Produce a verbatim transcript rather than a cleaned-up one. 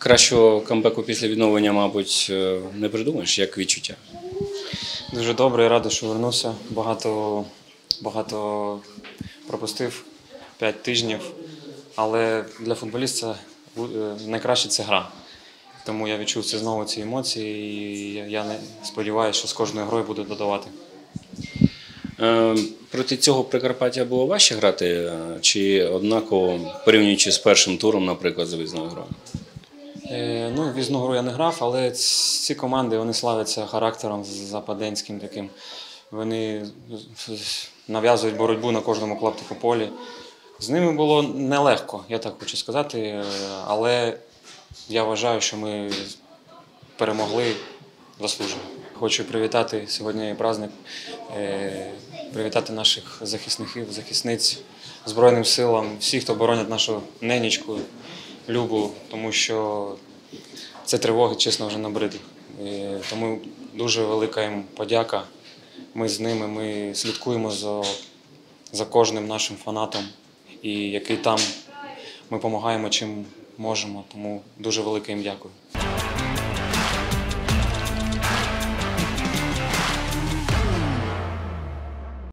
Кращого камбеку після відновлення, мабуть, не придумаєш, як відчуття? Дуже добре, я радий, що вернувся. Багато, багато пропустив, п'ять тижнів. Але для футболіста найкраще – це гра. Тому я відчув це знову ці емоції і я сподіваюся, що з кожною грою буду додавати. Е, проти цього Прикарпаття було важче грати? Чи однаково, порівнюючи з першим туром, наприклад, за виїзною грою? Е, ну, виїзну гру я не грав, але ці команди вони славяться характером западенським таким. Вони нав'язують боротьбу на кожному клаптику полі. З ними було нелегко, я так хочу сказати, але я вважаю, що ми перемогли заслужено. Хочу привітати сьогодні праздник, привітати наших захисників, захисниць, Збройним силам, всіх, хто боронять нашу ненечку, Любу, тому що це тривоги, чесно, вже набридли. Тому дуже велика їм подяка. Ми з ними, ми слідкуємо за, за кожним нашим фанатом, і який там ми допомагаємо чим можемо, тому дуже велике їм дякую.